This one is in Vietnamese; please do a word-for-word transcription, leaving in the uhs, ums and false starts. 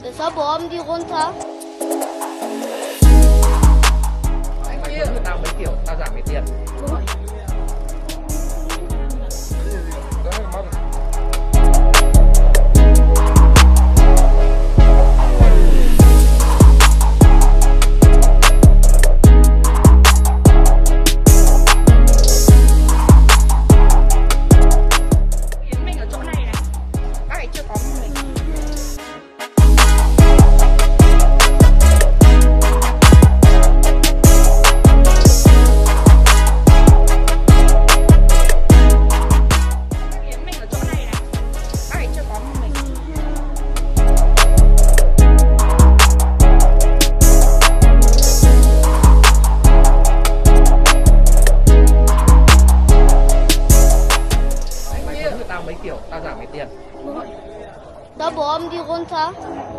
Deshalb bohren die runter. Anh mày với tao mấy kiểu, tao giảm mấy tiền. Yến mình ở chỗ này này, các ấy chưa có mình. Yến mình ở chỗ này này, các ấy chưa có mình. Anh mày với tao mấy kiểu, tao giảm mấy tiền. Da bohren die runter.